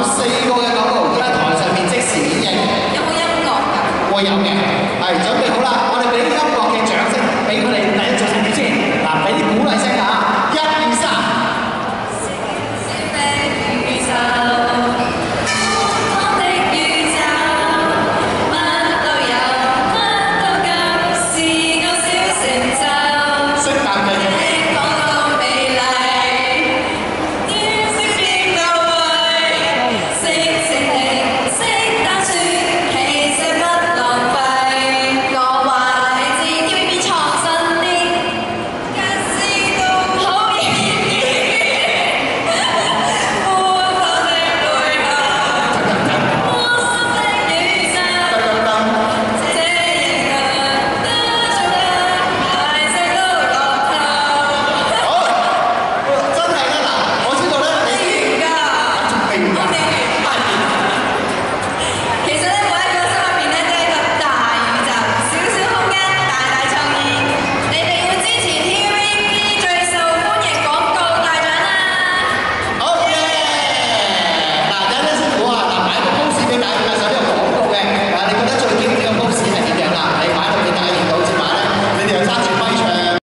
4個嘅廣告，而家台上面即時演繹。有冇音樂㗎？會有嘅，係準備好啦，我哋俾音樂。